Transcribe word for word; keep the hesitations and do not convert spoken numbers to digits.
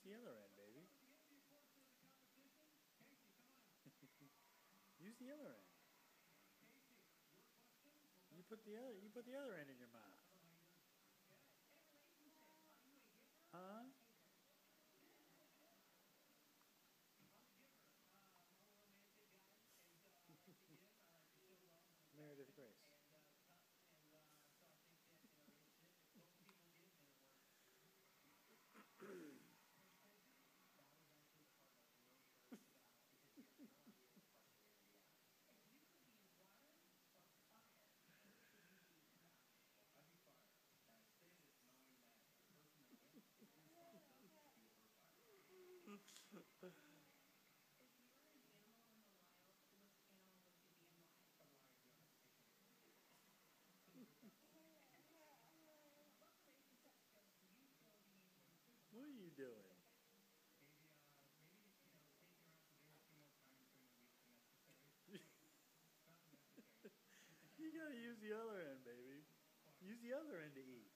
the other end, baby. Use the other end. You put the other. You put the other end in your mouth. Huh? Meredith Grace. What are you doing? You gotta use the other end, baby. Use the other end to eat.